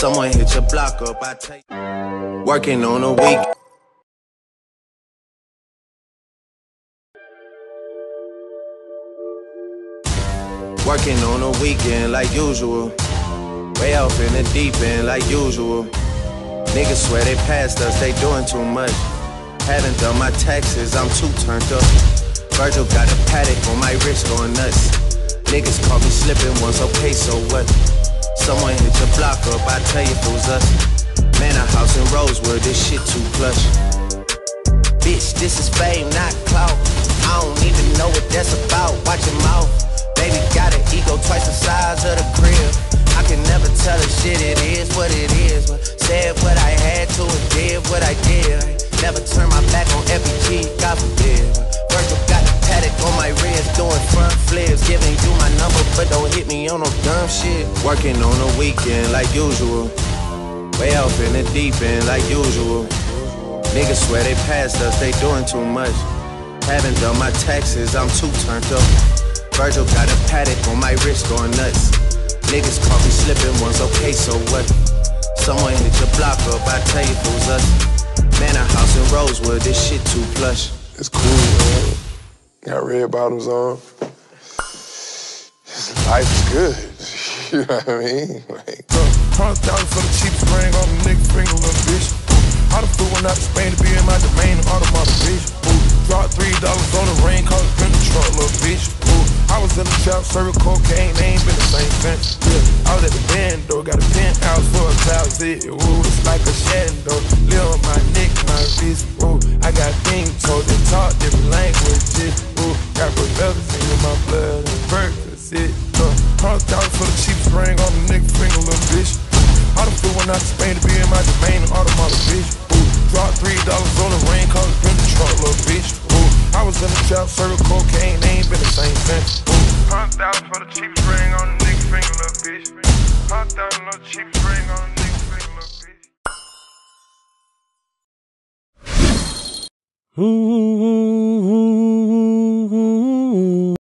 Someone hit your block up, I take. Working on a week. Working on a weekend like usual. Way off in the deep end like usual. Niggas swear they passed us, they doing too much. Haven't done my taxes, I'm too turned up. Virgil got a paddock on my wrist going nuts. Niggas caught me slipping once, okay, so what? Someone hit your block up, I tell you if it was us. Man, a house in Rosewood, this shit too plush. Bitch, this is fame, not clout. I don't even know what that's about, watch your mouth. Baby got an ego twice the size of the crib. I can never tell a shit, it is what it is. But said what I had to and did what I did. Never turn my back on FBG, God forbid. Virgil got the paddock on my wrist, doing front flips. Giving you my number, but don't hit me on no dumb shit. Working on a weekend like usual. Way off in the deep end like usual. Niggas swear they passed us, they doing too much. Haven't done my taxes, I'm too turned up. Virgil got a paddock on my wrist going nuts. Niggas caught me slipping once, okay, so what? Someone hit your block up, I tell you if it was us. Man, a house in Rosewood, this shit too plush. It's cool, man. Got red bottoms on. Life is good. You know what I mean? Like, $100,000 for the cheapest ring on the nigga finger, little bitch. I done flew one out to Spain to be in my domain, and automata, bitch. Dropped $3 on the ring, cause it's been the truck, little bitch. I was in the trap, serving cocaine, they ain't been the same since. Yeah, I was at the band, though, got a penthouse for a closet. Ooh, it's like a shadow. Live on my neck, my wrist. Ooh, I got things told that talk different languages. Ooh, got rebellions in my blood and Percocet. $100,000 for the cheapest ring on the nigga finger, little bitch. I done flew one out to Spain to be in my domain, and automata, bitch. Ooh, dropped $3 on the ring, cause it's been the truck, little bitch. I was in the trap, serving cocaine, they ain't been the same since. $100,000 for the cheapest ring on the nigga finger, little bitch. $100,000 on the cheapest ring on the nigga finger, little bitch.